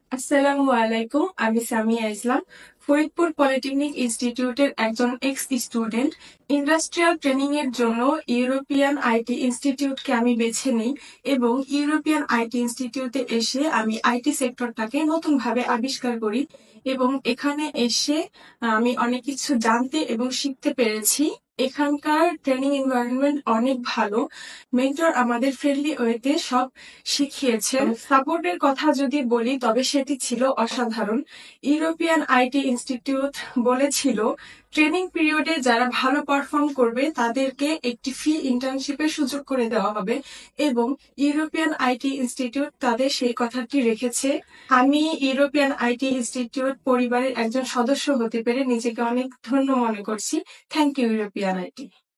আসসালামু আলাইকুম। আমি সামিয়া ইসলাম, ফরিদপুর পলিটেকনিক ইনস্টিটিউটের একজন এক্স স্টুডেন্ট। ইন্ডাস্ট্রিয়াল ট্রেনিং এর জন্য ইউরোপিয়ান আইটি ইনস্টিটিউটকে আমি বেছে নিই এবং ইউরোপিয়ান আইটি ইনস্টিটিউটে এসে আমি আইটি সেক্টরটাকে নতুনভাবে আবিষ্কার করি এবং এখানে এসে আমি অনেক কিছু জানতে এবং শিখতে পেরেছি। এখানকার ট্রেনিং এনভায়রনমেন্ট অনেক ভালো। মেন্টর আমাদের ফ্রেন্ডলি ওয়েতে সব শিখিয়েছেন। সাপোর্টের কথা যদি বলি তবে সেটি ছিল অসাধারণ। ইউরোপিয়ান আইটি ইনস্টিটিউট বলেছিল ট্রেনিং পিরিয়ডে যারা ভালো পারফর্ম করবে তাদেরকে একটি ফ্রি ইন্টার্নশিপের সুযোগ করে দেওয়া হবে এবং ইউরোপিয়ান আইটি ইনস্টিটিউট তাদের সেই কথাটি রেখেছে। আমি ইউরোপিয়ান আইটি ইনস্টিটিউট পরিবারের একজন সদস্য হতে পেরে নিজেকে অনেক ধন্য মনে করছি। Thank you European IT.